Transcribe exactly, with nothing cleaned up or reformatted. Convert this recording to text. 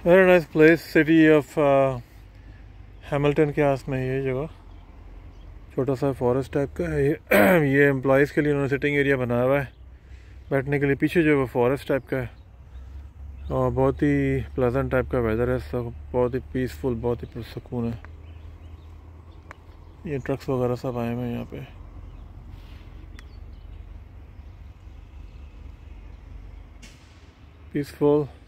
Very nice place, city of Hamilton के आस में ये जगह। छोटा सा फॉरेस्ट टाइप का है ये। ये एम्प्लॉयज़ के लिए उन्होंने सिटिंग एरिया बनाया हुआ है बैठने के लिए। पीछे जो है वो फॉरेस्ट टाइप का है और बहुत ही प्लेजेंट टाइप का वेदर है सब, बहुत ही पीसफुल, बहुत ही पुरसकून है। ये ट्रक्स वगैरह सब आए हुए हैं यहाँ पे। पीसफुल